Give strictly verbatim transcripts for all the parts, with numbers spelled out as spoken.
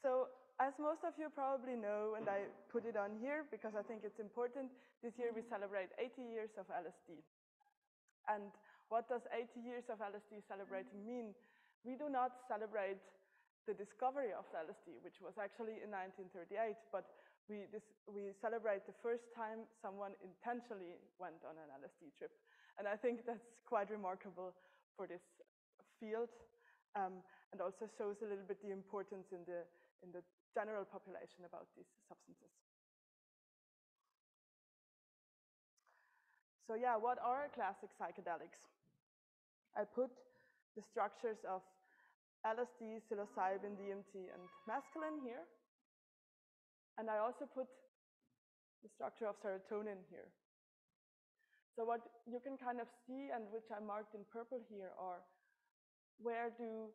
So as most of you probably know, and I put it on here because I think it's important, this year we celebrate eighty years of L S D. And what does eighty years of L S D celebrating mean? We do not celebrate the discovery of L S D, which was actually in nineteen thirty-eight, but we, this, we celebrate the first time someone intentionally went on an L S D trip. And I think that's quite remarkable for this field, um, and also shows a little bit the importance in the, in the general population about these substances. So yeah, what are classic psychedelics? I put the structures of L S D, psilocybin, D M T, and mescaline here. And I also put the structure of serotonin here. So what you can kind of see, and which I marked in purple here, are where do,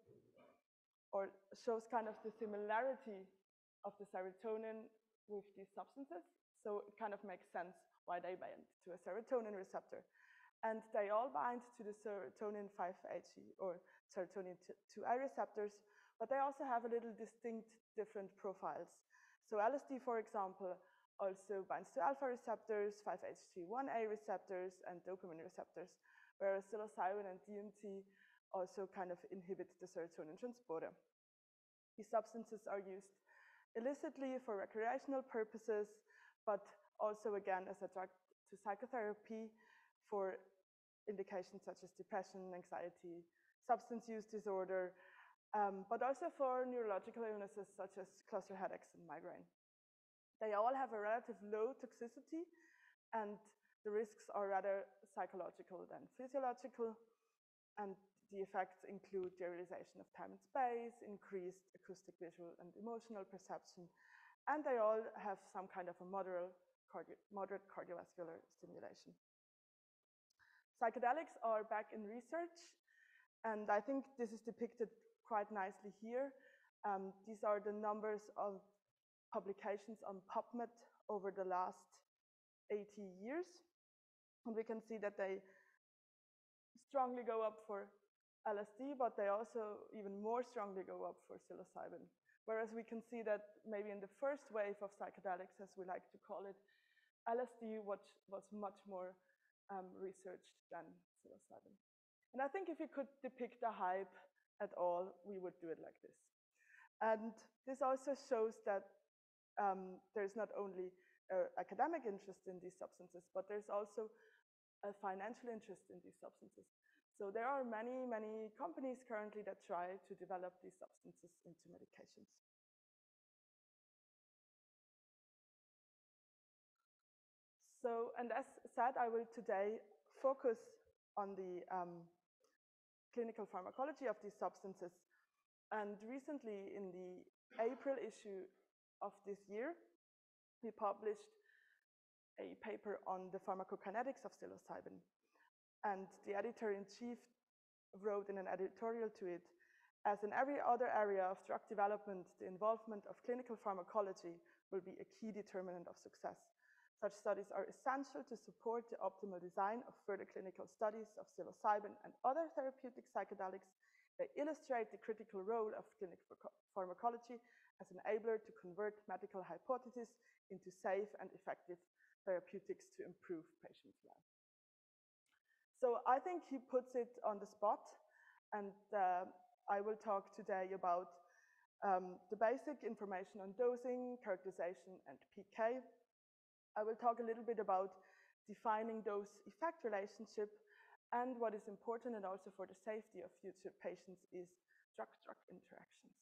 or shows kind of the similarity of the serotonin with these substances. So it kind of makes sense why they bind to a serotonin receptor. And they all bind to the serotonin five H E or serotonin two A receptors, but they also have a little distinct different profiles. So L S D, for example, also binds to alpha receptors, five H T one A receptors, and dopamine receptors, whereas psilocybin and D M T also kind of inhibit the serotonin transporter. These substances are used illicitly for recreational purposes, but also again as a drug to psychotherapy for indications such as depression, anxiety, substance use disorder, um, but also for neurological illnesses such as cluster headaches and migraine. They all have a relative low toxicity, and the risks are rather psychological than physiological, and the effects include the realization of time and space, increased acoustic, visual, and emotional perception, and they all have some kind of a moderate, cardio moderate cardiovascular stimulation. Psychedelics are back in research, and I think this is depicted quite nicely here. Um, these are the numbers of publications on PubMed over the last eighty years. And we can see that they strongly go up for L S D, but they also even more strongly go up for psilocybin. Whereas we can see that maybe in the first wave of psychedelics, as we like to call it, L S D was, was much more um, researched than psilocybin. And I think if we could depict a hype at all, we would do it like this. And this also shows that um, there's not only uh, academic interest in these substances, but there's also a financial interest in these substances. So there are many, many companies currently that try to develop these substances into medications. So, and as said, I will today focus on the um, clinical pharmacology of these substances. And recently, in the April issue of this year, we published a paper on the pharmacokinetics of psilocybin. And the editor-in-chief wrote in an editorial to it, as in every other area of drug development, the involvement of clinical pharmacology will be a key determinant of success. Such studies are essential to support the optimal design of further clinical studies of psilocybin and other therapeutic psychedelics. They illustrate the critical role of clinical pharmacology as an enabler to convert medical hypotheses into safe and effective therapeutics to improve patients' lives. So I think he puts it on the spot, and uh, I will talk today about um, the basic information on dosing, characterization, and P K. I will talk a little bit about defining dose-effect relationship, and what is important and also for the safety of future patients is drug-drug interactions.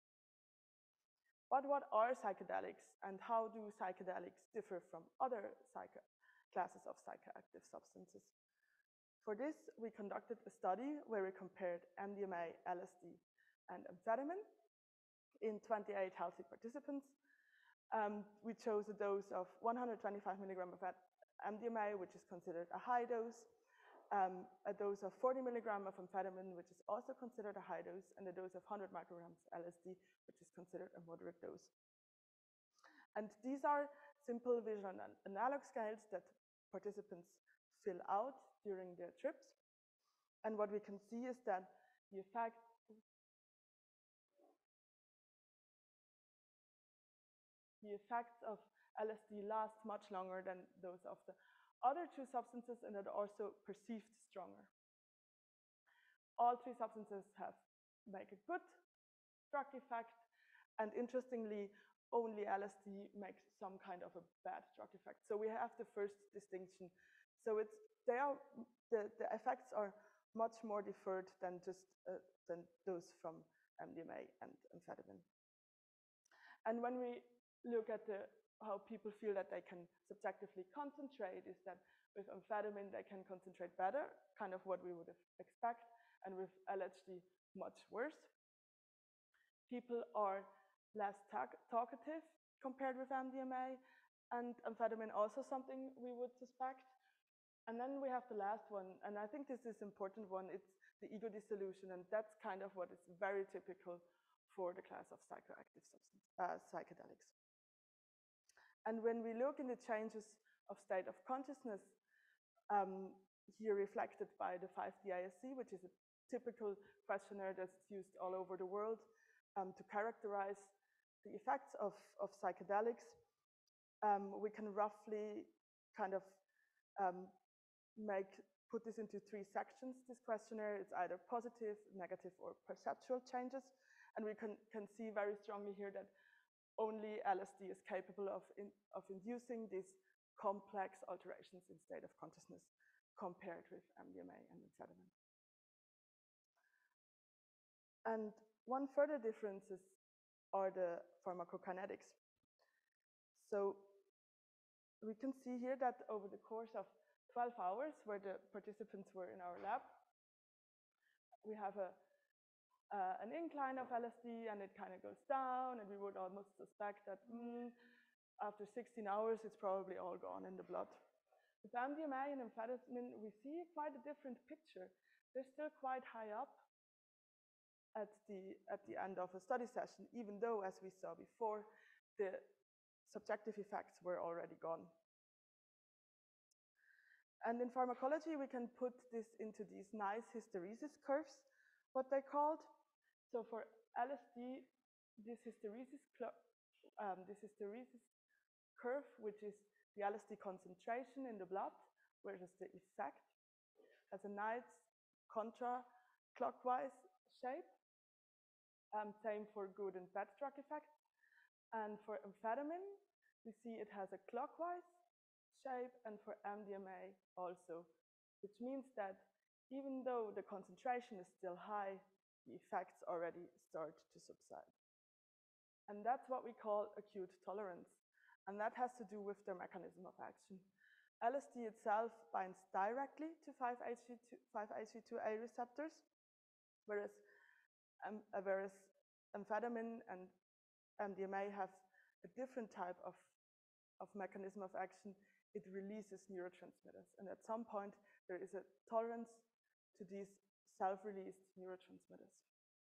But what are psychedelics, and how do psychedelics differ from other classes of psychoactive substances? For this, we conducted a study where we compared M D M A, L S D, and amphetamine in twenty-eight healthy participants. Um, we chose a dose of one hundred twenty-five milligrams of M D M A, which is considered a high dose, um, a dose of forty milligrams of amphetamine, which is also considered a high dose, and a dose of one hundred micrograms L S D, which is considered a moderate dose. And these are simple visual analog scales that participants fill out during their trips. And what we can see is that the effect the effects of L S D last much longer than those of the other two substances, and are also perceived stronger. All three substances have make a good drug effect, and interestingly, only L S D makes some kind of a bad drug effect. So we have the first distinction. So it's they are the, the effects are much more deferred than just uh, than those from M D M A and amphetamine. And when we look at the how people feel that they can subjectively concentrate, is that with amphetamine they can concentrate better, kind of what we would expect, and with L S D much worse. People are less talkative compared with M D M A, and amphetamine also something we would suspect. And then we have the last one, and I think this is an important one, it's the ego dissolution, and that's kind of what is very typical for the class of psychoactive substance, uh, psychedelics. And when we look in the changes of state of consciousness, um, here reflected by the five D I S C, which is a typical questionnaire that's used all over the world um, to characterize the effects of, of psychedelics, um, we can roughly kind of um, make put this into three sections, this questionnaire. It's either positive, negative, or perceptual changes. And we can, can see very strongly here that only L S D is capable of, in, of inducing these complex alterations in state of consciousness compared with M D M A and amphetamine. And one further differences are the pharmacokinetics. So we can see here that over the course of twelve hours, where the participants were in our lab, we have a Uh, an incline of L S D, and it kind of goes down, and we would almost suspect that mm, after sixteen hours it's probably all gone in the blood. With M D M A and amphetamine, we see quite a different picture. They're still quite high up at the, at the end of a study session, even though, as we saw before, the subjective effects were already gone. And in pharmacology, we can put this into these nice hysteresis curves, what they're called. So for L S D, this hysteresis, um, this hysteresis curve, which is the L S D concentration in the blood, whereas the effect has a nice contra-clockwise shape. Um, same for good and bad drug effects. And for amphetamine, we see it has a clockwise shape, and for M D M A also, which means that even though the concentration is still high, the effects already start to subside. And that's what we call acute tolerance. And that has to do with their mechanism of action. L S D itself binds directly to five H C two A receptors, whereas, um, uh, whereas amphetamine and M D M A have a different type of, of mechanism of action. It releases neurotransmitters. And at some point, there is a tolerance to these self-released neurotransmitters.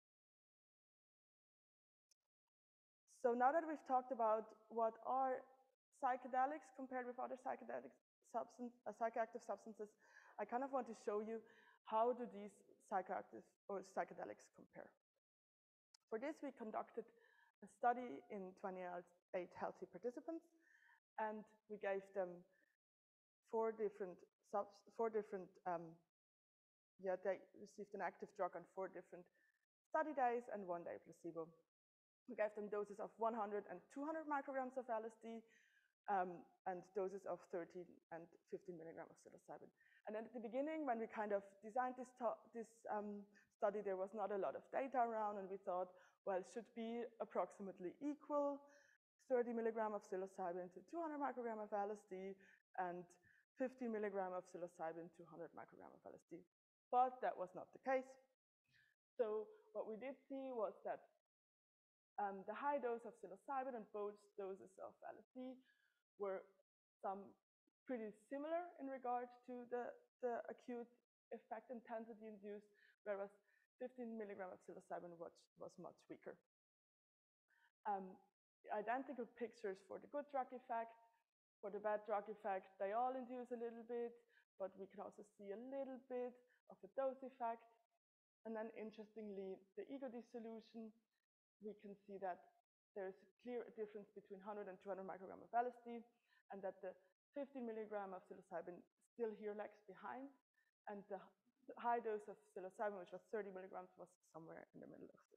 So now that we've talked about what are psychedelics compared with other psychedelic substance, uh, psychoactive substances, I kind of want to show you how do these psychoactive or psychedelics compare. For this, we conducted a study in twenty-eight healthy participants, and we gave them four different subs, four different um, Yeah, they received an active drug on four different study days and one day placebo. We gave them doses of one hundred and two hundred micrograms of L S D um, and doses of thirty and fifteen milligrams of psilocybin. And then at the beginning, when we kind of designed this, this um, study, there was not a lot of data around, and we thought, well, it should be approximately equal, thirty milligrams of psilocybin to two hundred micrograms of L S D, and fifteen milligrams of psilocybin, two hundred micrograms of L S D. But that was not the case. So what we did see was that um, the high dose of psilocybin and both doses of L S D were some pretty similar in regard to the, the acute effect intensity induced, whereas fifteen milligrams of psilocybin was, was much weaker. Um, identical pictures for the good drug effect, for the bad drug effect, they all induce a little bit, but we can also see a little bit of a dose effect. And then interestingly, the ego dissolution, we can see that there's a clear difference between one hundred and two hundred microgram of L S D, and that the fifteen milligram of psilocybin still here lags behind, and the high dose of psilocybin, which was thirty milligrams, was somewhere in the middle of this.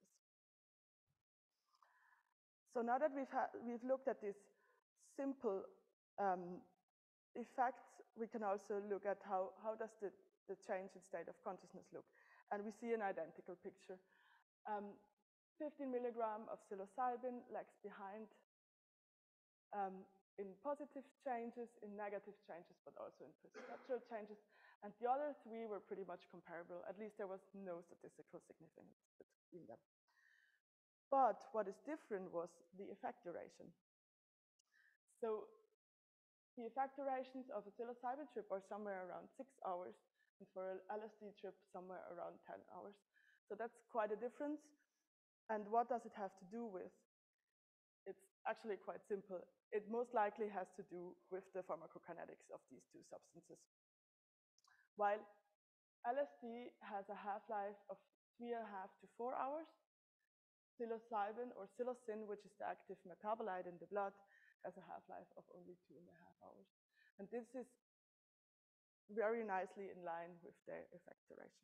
So now that we've, we've looked at these simple um, effects, we can also look at how, how does the, the change in state of consciousness look. And we see an identical picture. Um, fifteen milligram of psilocybin lags behind um, in positive changes, in negative changes, but also in perceptual changes. And the other three were pretty much comparable. At least there was no statistical significance between them. But what is different was the effect duration. So the effect durations of a psilocybin trip are somewhere around six hours, and for an L S D trip, somewhere around ten hours. So that's quite a difference. And what does it have to do with? It's actually quite simple. It most likely has to do with the pharmacokinetics of these two substances. While L S D has a half-life of three and a half to four hours, psilocybin or psilocin, which is the active metabolite in the blood, has a half-life of only two and a half hours. And this is very nicely in line with their effect duration.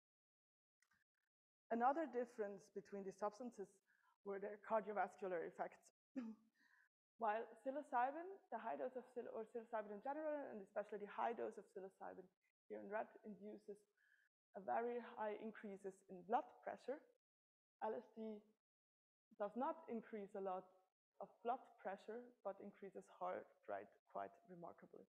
Another difference between the substances were their cardiovascular effects. While psilocybin, the high dose of psil or psilocybin in general, and especially the high dose of psilocybin here in red, induces a very high increases in blood pressure, L S D does not increase a lot of blood pressure, but increases heart rate quite remarkably.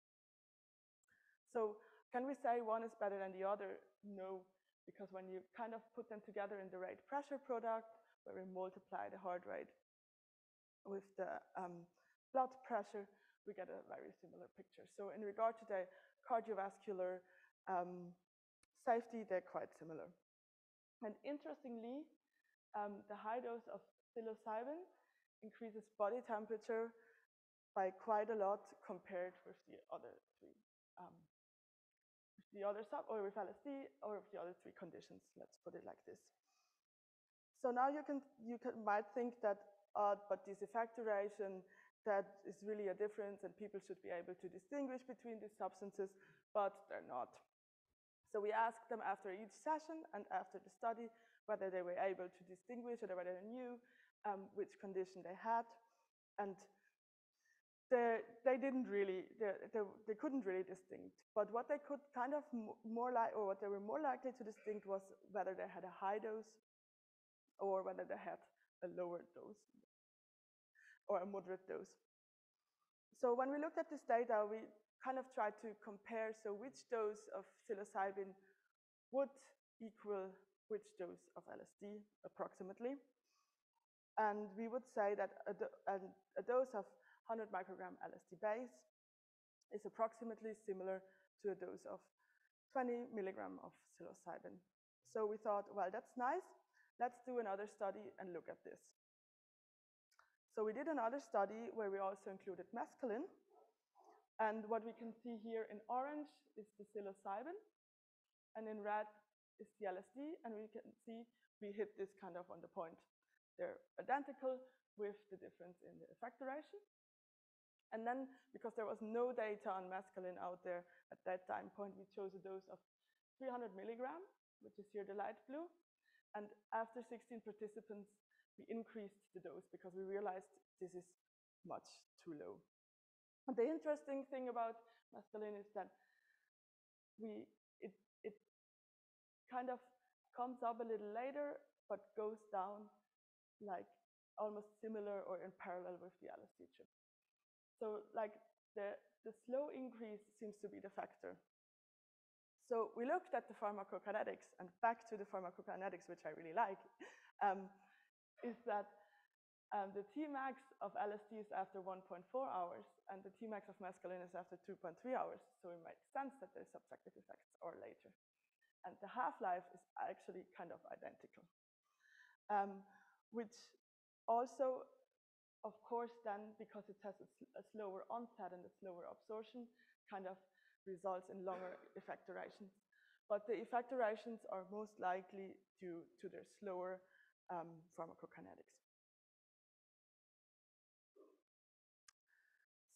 So can we say one is better than the other? No, because when you kind of put them together in the rate pressure product, where we multiply the heart rate with the um, blood pressure, we get a very similar picture. So in regard to the cardiovascular um, safety, they're quite similar. And interestingly, um, the high dose of psilocybin increases body temperature by quite a lot compared with the other three, um, with the other sub, or with L S D, or with the other three conditions. Let's put it like this. So now you can you can, might think that, uh, but this effect duration, that is really a difference, and people should be able to distinguish between these substances, but they're not. So we asked them after each session and after the study whether they were able to distinguish or whether they knew um, which condition they had, and they, they didn't really, they, they, they couldn't really distinct. But what they could kind of more like, or what they were more likely to distinct was whether they had a high dose or whether they had a lower dose or a moderate dose. So when we looked at this data, we kind of tried to compare, so which dose of psilocybin would equal which dose of L S D approximately. And we would say that a, do a, a dose of one hundred microgram L S D base is approximately similar to a dose of twenty milligram of psilocybin. So we thought, well, that's nice. Let's do another study and look at this. So we did another study where we also included mescaline. And what we can see here in orange is the psilocybin, and in red is the L S D, and we can see we hit this kind of on the point. They're identical with the difference in the effect duration. And then, because there was no data on mescaline out there at that time point, we chose a dose of three hundred milligram, which is here the light blue. And after sixteen participants, we increased the dose because we realized this is much too low. And the interesting thing about mescaline is that we, it, it kind of comes up a little later, but goes down like almost similar or in parallel with the L S D trip. So like the, the slow increase seems to be the factor. So we looked at the pharmacokinetics, and back to the pharmacokinetics, which I really like, um, is that um, the Tmax of L S D is after one point four hours, and the Tmax of mescaline is after two point three hours. So it makes sense that the subjective effects are later. And the half-life is actually kind of identical, um, which also, of course, then, because it has a, a slower onset and a slower absorption, kind of results in longer effect durations. But the effect durations are most likely due to their slower um, pharmacokinetics.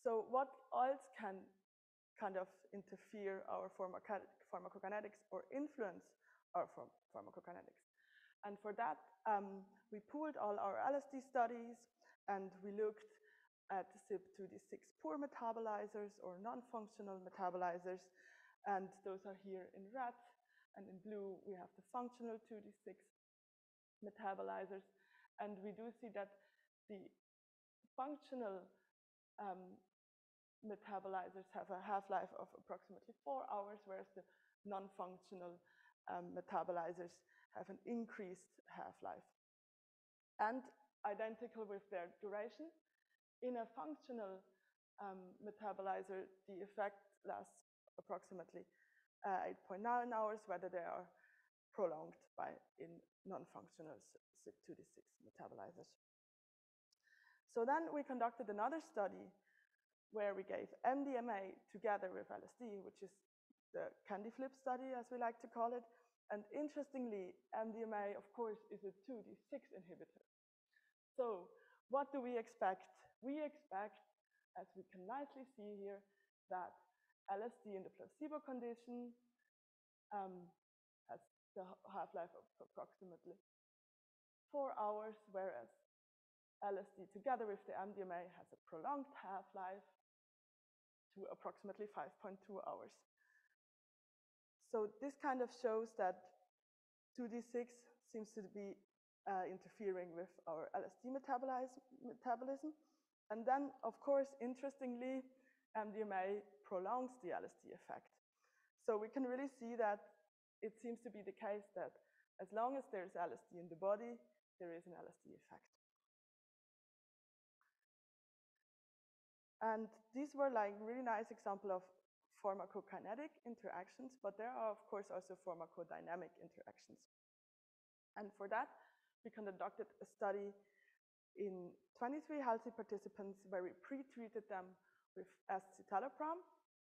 So what else can kind of interfere our pharmacokinetics or influence our pharmacokinetics? And for that, um, we pooled all our L S D studies, and we looked at C Y P two D six poor metabolizers or non-functional metabolizers, and those are here in red, and in blue we have the functional two D six metabolizers, and we do see that the functional um, metabolizers have a half-life of approximately four hours, whereas the non-functional um, metabolizers have an increased half-life. And identical with their duration, in a functional um, metabolizer, the effect lasts approximately uh, eight point nine hours, whether they are prolonged by in non-functional C Y P two D six metabolizers. So then we conducted another study where we gave M D M A together with L S D, which is the candy flip study, as we like to call it. And interestingly, M D M A, of course, is a two D six inhibitor. So what do we expect? We expect, as we can nicely see here, that L S D in the placebo condition um, has the half-life of approximately four hours, whereas L S D together with the M D M A has a prolonged half-life to approximately five point two hours. So this kind of shows that two D six seems to be uh, interfering with our L S D metabolism. And then, of course, interestingly, M D M A prolongs the L S D effect. So we can really see that it seems to be the case that as long as there's L S D in the body, there is an L S D effect. And these were like really nice example of pharmacokinetic interactions, but there are, of course, also pharmacodynamic interactions. And for that, we conducted a study in twenty-three healthy participants where we pre-treated them with escitalopram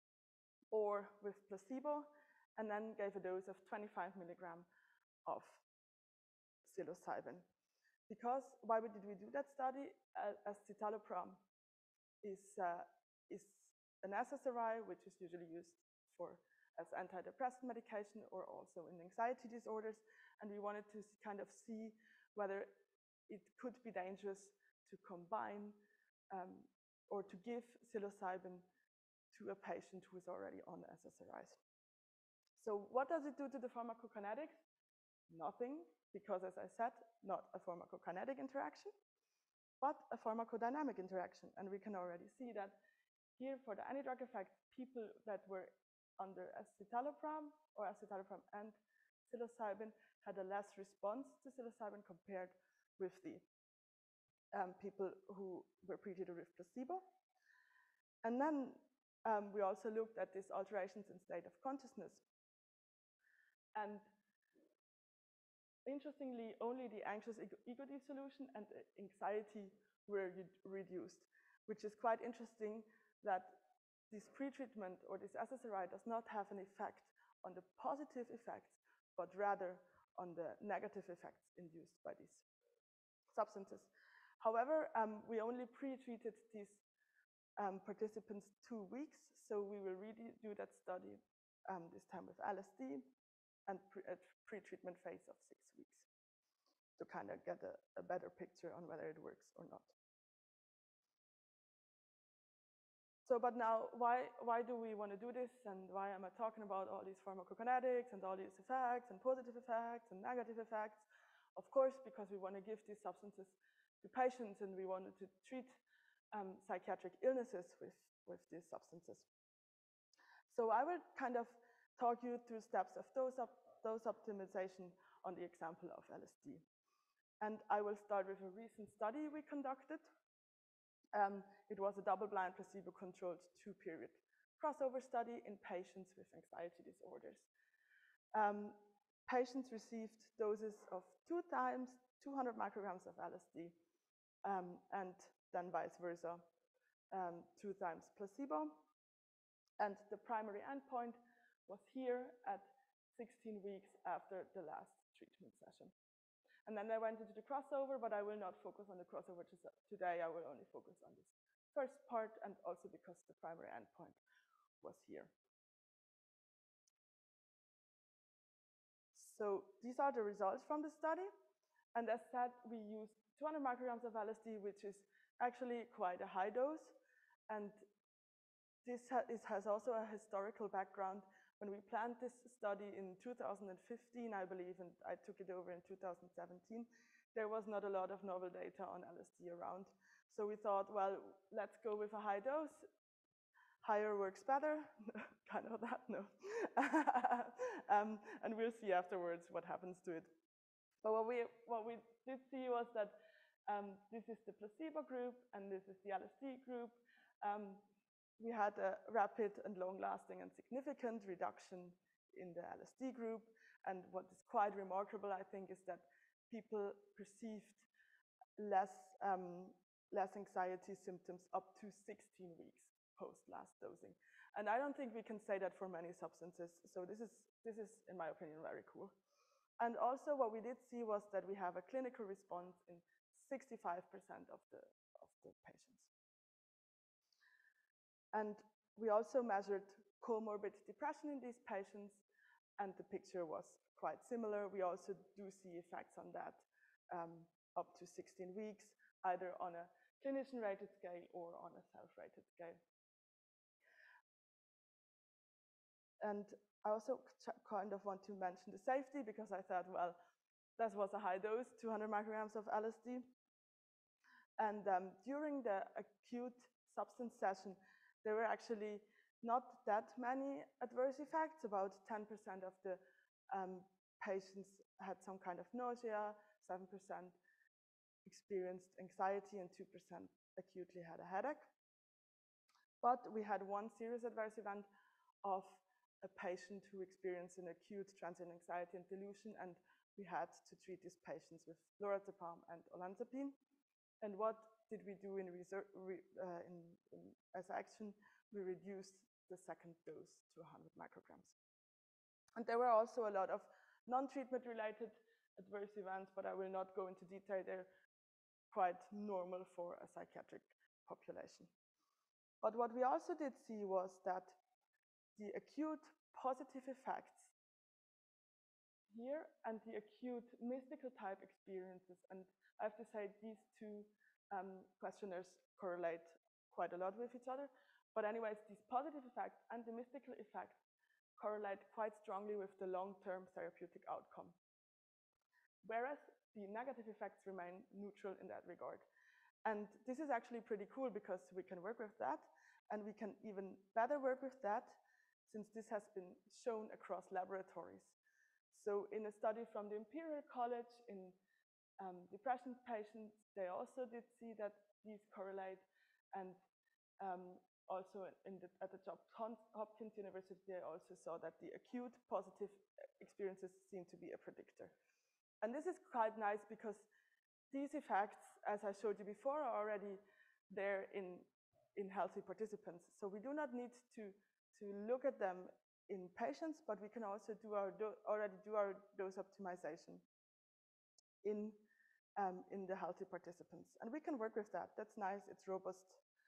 or with placebo, and then gave a dose of twenty-five milligrams of psilocybin. Because, why did we do that study? Uh, escitalopram is, uh, is an S S R I, which is usually used for as antidepressant medication or also in anxiety disorders. And we wanted to kind of see whether it could be dangerous to combine um, or to give psilocybin to a patient who is already on S S R Is. So what does it do to the pharmacokinetics? Nothing, because as I said, not a pharmacokinetic interaction, but a pharmacodynamic interaction. And we can already see that here for the anti-drug effect, people that were under escitalopram or escitalopram and psilocybin had a less response to psilocybin compared with the um, people who were treated with placebo. And then um, we also looked at these alterations in state of consciousness. And interestingly, only the anxious ego, ego dissolution and the anxiety were reduced, which is quite interesting that this pretreatment or this S S R I does not have an effect on the positive effects, but rather on the negative effects induced by these substances. However, um, we only pre-treated these um, participants two weeks, so we will redo that study um, this time with L S D and pre a pre-treatment phase of six weeks to kind of get a, a better picture on whether it works or not. So, but now, why, why do we want to do this, and why am I talking about all these pharmacokinetics and all these effects and positive effects and negative effects? Of course, because we want to give these substances to patients and we wanted to treat um, psychiatric illnesses with, with these substances. So I will kind of talk you through steps of dose, op dose optimization on the example of L S D. And I will start with a recent study we conducted. Um, it was a double-blind, placebo-controlled two-period crossover study in patients with anxiety disorders. Um, patients received doses of two times two hundred micrograms of L S D, um, and then vice versa, um, two times placebo. And the primary endpoint was here at sixteen weeks after the last treatment session. And then I went into the crossover, but I will not focus on the crossover today. I will only focus on this first part, and also because the primary endpoint was here. So these are the results from the study. And as said, we used two hundred micrograms of L S D, which is actually quite a high dose. And this ha is, has also a historical background. When we planned this study in two thousand fifteen, I believe, and I took it over in two thousand seventeen, there was not a lot of novel data on L S D around. So we thought, well, let's go with a high dose. Higher works better, kind of that, no. um, and we'll see afterwards what happens to it. But what we, what we did see was that um, this is the placebo group and this is the L S D group. Um, we had a rapid and long-lasting and significant reduction in the L S D group. And what is quite remarkable, I think, is that people perceived less, um, less anxiety symptoms up to sixteen weeks post last dosing. And I don't think we can say that for many substances. So this is, this is, in my opinion, very cool. And also what we did see was that we have a clinical response in sixty-five percent of the, of the patients. And we also measured comorbid depression in these patients, and the picture was quite similar. We also do see effects on that um, up to sixteen weeks, either on a clinician-rated scale or on a self-rated scale. And I also kind of want to mention the safety, because I thought, well, that was a high dose, two hundred micrograms of L S D. And um, during the acute substance session, there were actually not that many adverse effects. About ten percent of the um, patients had some kind of nausea, seven percent experienced anxiety, and two percent acutely had a headache. But we had one serious adverse event of a patient who experienced an acute transient anxiety and delusion, and we had to treat these patients with lorazepam and olanzapine. And what did we do in, re, uh, in, in as action? We reduced the second dose to one hundred micrograms. And there were also a lot of non-treatment related adverse events, but I will not go into detail. They're quite normal for a psychiatric population. But what we also did see was that the acute positive effects here and the acute mystical type experiences, and I have to say these two um, questionnaires correlate quite a lot with each other. But anyways, these positive effects and the mystical effects correlate quite strongly with the long-term therapeutic outcome, whereas the negative effects remain neutral in that regard. And this is actually pretty cool, because we can work with that, and we can even better work with that since this has been shown across laboratories. So in a study from the Imperial College in um, depression patients, they also did see that these correlate, and um, also in the, at the Johns Hopkins University, they also saw that the acute positive experiences seem to be a predictor. And this is quite nice, because these effects, as I showed you before, are already there in, in healthy participants. So we do not need to, to look at them in patients, but we can also do our do, already do our dose optimization in, um, in the healthy participants. And we can work with that. That's nice. It's robust.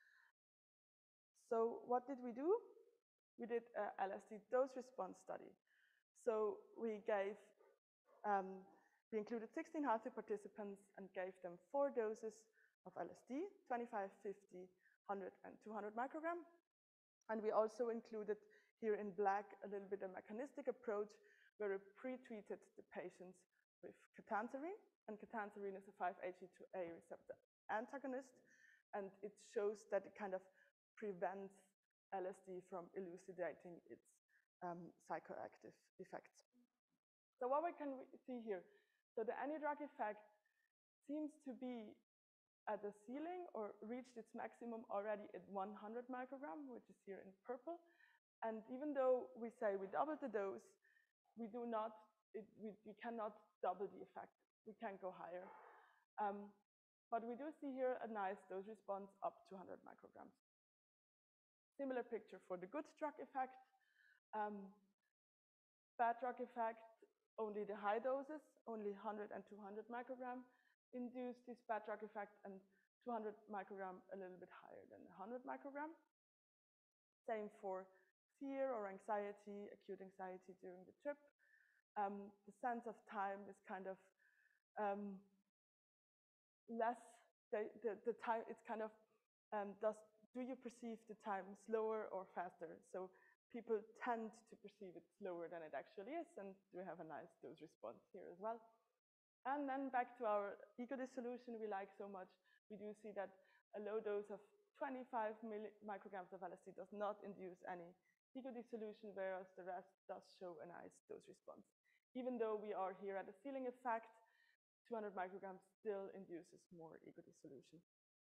So what did we do? We did a L S D dose response study. So we gave, um, we included sixteen healthy participants and gave them four doses of L S D, twenty-five, fifty, one hundred, and two hundred microgram. And we also included here in black a little bit of mechanistic approach, where we pre-treated the patients with ketanserin. And ketanserin is a five H E two A receptor antagonist, and it shows that it kind of prevents L S D from elucidating its um, psychoactive effects. So what we can see here, so the anti-drug effect seems to be at the ceiling or reached its maximum already at one hundred microgram, which is here in purple. And even though we say we doubled the dose, we do not, it, we, we cannot double the effect. We can't go higher. Um, but we do see here a nice dose response up to one hundred micrograms. Similar picture for the good drug effect. Um, bad drug effect, only the high doses, only one hundred and two hundred microgram induce this bad drug effect, and two hundred microgram a little bit higher than one hundred microgram. Same for fear or anxiety, acute anxiety during the trip. Um, the sense of time is kind of um, less, the, the, the time, it's kind of, um, does, do you perceive the time slower or faster? So people tend to perceive it slower than it actually is, and we have a nice dose response here as well. And then back to our ego dissolution we like so much, we do see that a low dose of twenty-five micrograms of L S D does not induce any ego dissolution, whereas the rest does show a nice dose response. Even though we are here at a ceiling effect, two hundred micrograms still induces more ego dissolution.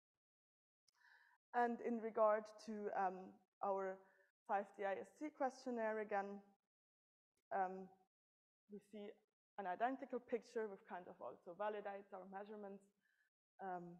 And in regard to um, our five D I S C questionnaire again, um, we see an identical picture, which kind of also validates our measurements. Um,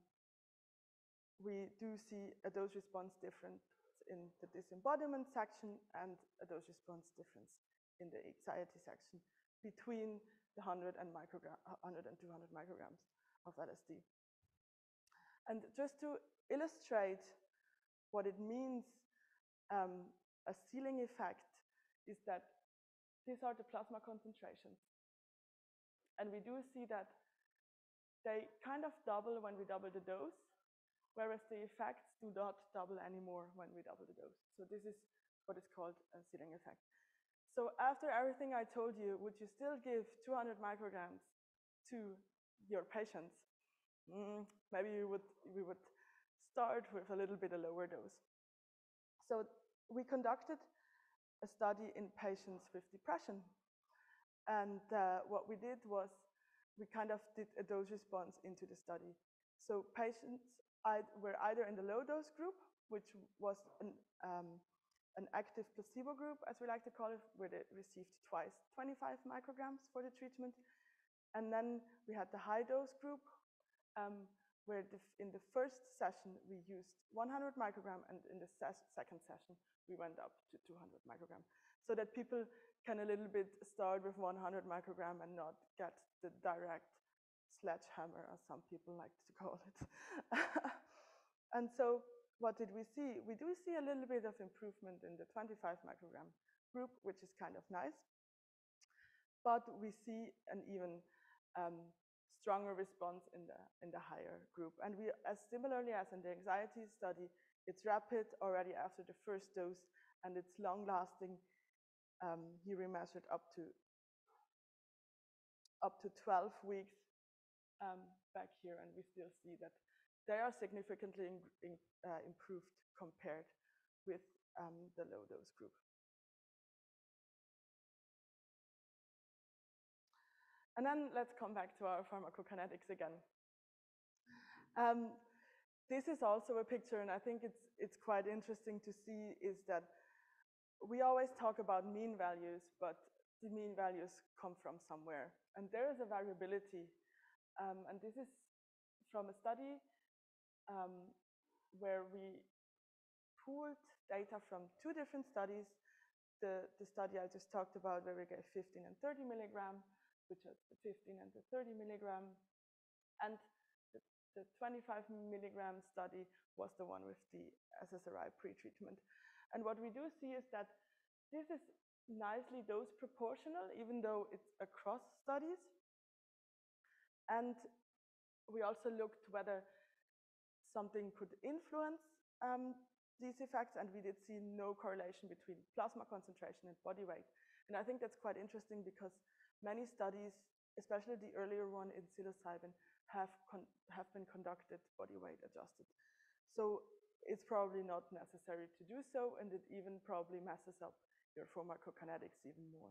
we do see a dose response difference in the disembodiment section and a dose response difference in the anxiety section between the one hundred and, microgram, one hundred and two hundred micrograms of L S D. And just to illustrate what it means, um, a ceiling effect is that these are the plasma concentrations. And we do see that they kind of double when we double the dose, whereas the effects do not double anymore when we double the dose. So this is what is called a ceiling effect. So after everything I told you, would you still give two hundred micrograms to your patients? Mm, maybe we would, we would start with a little bit a lower dose. So we conducted a study in patients with depression. And uh, what we did was we kind of did a dose response into the study. So patients were either in the low dose group, which was an, um, an active placebo group, as we like to call it, where they received twice twenty-five micrograms for the treatment. And then we had the high dose group, um, where the, in the first session we used one hundred microgram, and in the ses second session we went up to two hundred microgram, so that people can a little bit start with one hundred microgram and not get the direct sledgehammer, as some people like to call it. And so what did we see? We do see a little bit of improvement in the twenty-five microgram group, which is kind of nice. But we see an even um, stronger response in the, in the higher group. And we, as similarly as in the anxiety study, it's rapid already after the first dose, and it's long-lasting. Um, here we measured up to, up to twelve weeks um, back here, and we still see that they are significantly in, in, uh, improved compared with um, the low-dose group. And then let's come back to our pharmacokinetics again. Um, this is also a picture, and I think it's, it's quite interesting to see, is that we always talk about mean values, but the mean values come from somewhere. And there is a variability. Um, and this is from a study um, where we pooled data from two different studies. The, the study I just talked about, where we gave fifteen and thirty milligram, which is the fifteen and the thirty milligram. And the, the twenty-five milligram study was the one with the S S R I pre-treatment. And what we do see is that this is nicely dose proportional, even though it's across studies. And we also looked whether something could influence um, these effects, and we did see no correlation between plasma concentration and body weight. And I think that's quite interesting, because many studies, especially the earlier one in psilocybin, have, have been conducted body weight adjusted. So it's probably not necessary to do so, and it even probably messes up your pharmacokinetics even more.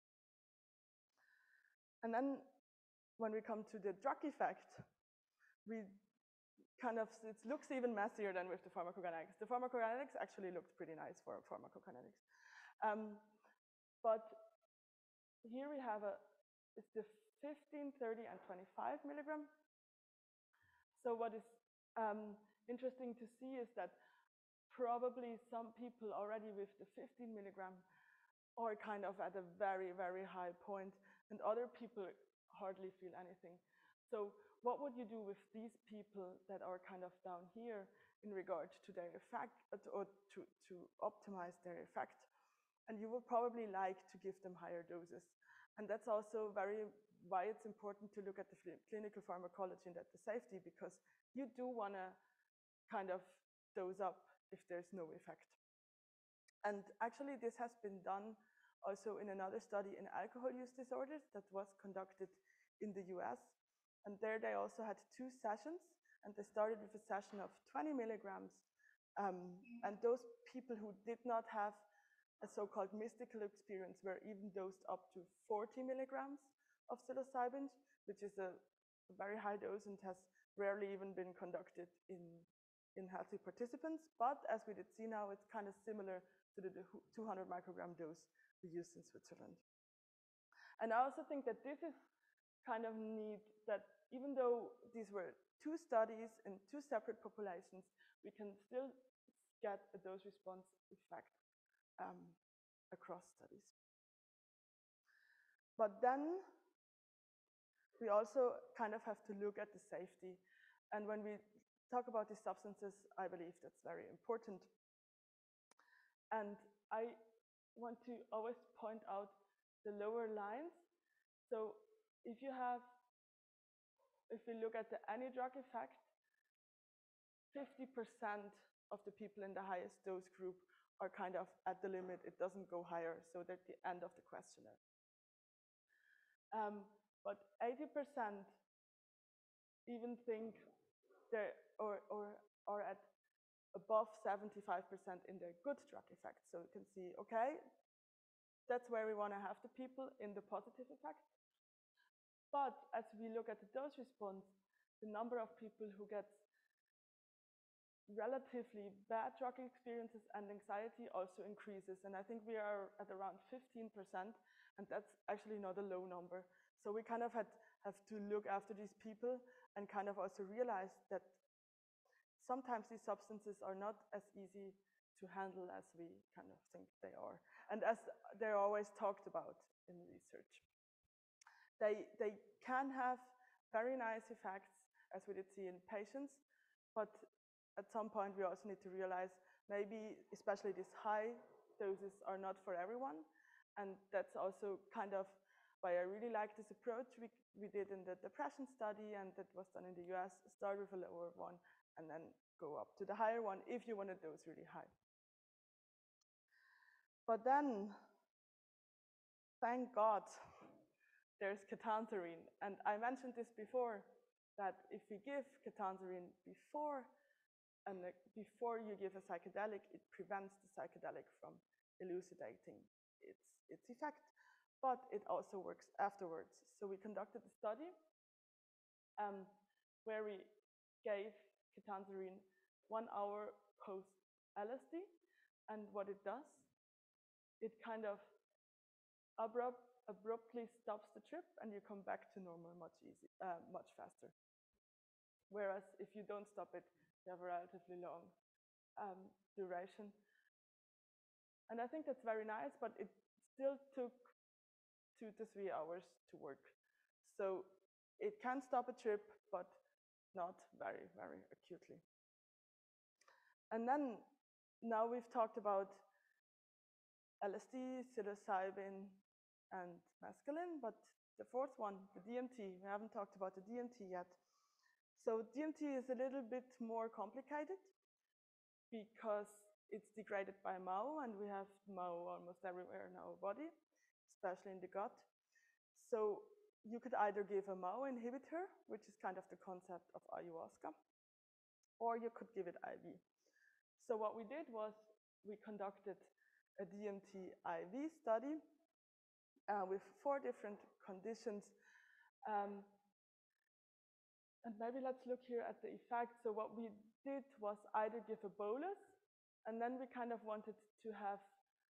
And then when we come to the drug effect, we kind of, it looks even messier than with the pharmacokinetics. The pharmacokinetics actually looked pretty nice for pharmacokinetics. Um, but here we have a, it's the fifteen, thirty, and twenty-five milligram. So what is um, interesting to see is that probably some people already with the fifteen milligram are kind of at a very, very high point, and other people hardly feel anything. So what would you do with these people that are kind of down here in regard to their effect, or to, to optimize their effect? And you will probably like to give them higher doses. And that's also very why it's important to look at the clinical pharmacology and at the safety, because you do want to kind of dose up if there's no effect. And actually, this has been done also in another study in alcohol use disorders that was conducted in the U S. And there they also had two sessions, and they started with a session of twenty milligrams. Um, and those people who did not have a so-called mystical experience were even dosed up to forty milligrams of psilocybin, which is a, a very high dose and has rarely even been conducted in, in healthy participants. But as we did see now, it's kind of similar to the two hundred microgram dose we used in Switzerland. And I also think that this is kind of neat, that even though these were two studies in two separate populations, we can still get a dose response effect um, across studies. But then we also kind of have to look at the safety. And when we talk about these substances, I believe that's very important. And I want to always point out the lower lines. So if you have, if we look at the any drug effect, fifty percent of the people in the highest dose group are kind of at the limit. It doesn't go higher, so they're at the end of the questionnaire. Um, but eighty percent even think they're or, or are at above seventy-five percent in their good drug effect. So you can see, okay, that's where we want to have the people in the positive effect. But as we look at the dose response, the number of people who get relatively bad drug experiences and anxiety also increases. And I think we are at around fifteen percent, and that's actually not a low number. So we kind of had, have to look after these people and kind of also realize that sometimes these substances are not as easy to handle as we kind of think they are, and as they're always talked about in research. They, they can have very nice effects, as we did see in patients, but at some point we also need to realize maybe especially these high doses are not for everyone, and that's also kind of why I really like this approach we, we did in the depression study, and that was done in the U S. Start with a lower one and then go up to the higher one if you want to dose really high. But then, thank God, there's ketanserin. And I mentioned this before, that if we give ketanserin before, and before you give a psychedelic, it prevents the psychedelic from elucidating its, its effect, but it also works afterwards. So we conducted a study um, where we gave ketanserin one hour post L S D, and what it does, it kind of abrupt, abruptly stops the trip, and you come back to normal much easy, uh, much faster. Whereas if you don't stop it, you have a relatively long um, duration. And I think that's very nice, but it still took two to three hours to work. So it can stop a trip, but not very, very acutely. And then now we've talked about L S D, psilocybin, and mescaline, but the fourth one, the D M T, we haven't talked about the D M T yet. So D M T is a little bit more complicated because it's degraded by M A O, and we have M A O almost everywhere in our body, especially in the gut. So you could either give a M A O inhibitor, which is kind of the concept of ayahuasca, or you could give it I V. So what we did was we conducted a D M T I V study uh, with four different conditions. Um, and maybe let's look here at the effect. So what we did was either give a bolus, and then we kind of wanted to have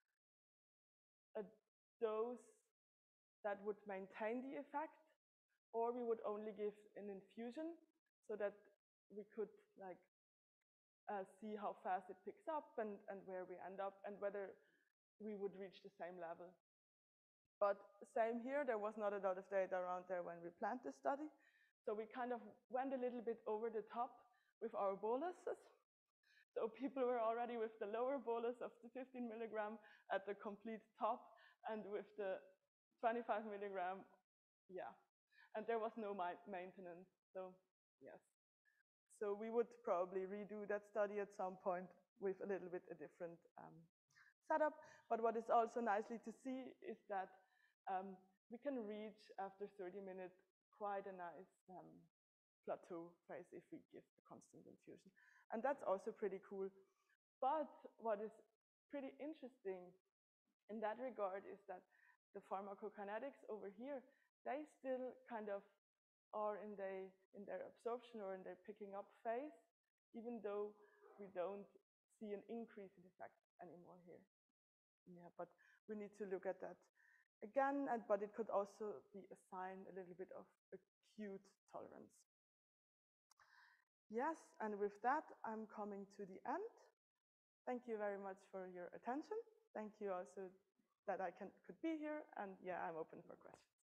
a dose that would maintain the effect, or we would only give an infusion so that we could like uh, see how fast it picks up and, and where we end up and whether we would reach the same level. But same here, there was not a lot of data around there when we planned this study. So we kind of went a little bit over the top with our boluses. So people were already with the lower bolus of the fifteen milligram at the complete top, and with the twenty-five milligram, yeah. And there was no maintenance, so yes. So we would probably redo that study at some point with a little bit a different um, setup. But what is also nicely to see is that um, we can reach, after thirty minutes, quite a nice um, plateau phase if we give a constant infusion. And that's also pretty cool. But what is pretty interesting in that regard is that the pharmacokinetics over here, they still kind of are in, the, in their absorption or in their picking up phase, even though we don't see an increase in effect anymore here. Yeah, but we need to look at that again, and, but it could also be a sign a little bit of acute tolerance. Yes, and with that, I'm coming to the end. Thank you very much for your attention. Thank you also that I can, could be here, and yeah, I'm open for questions.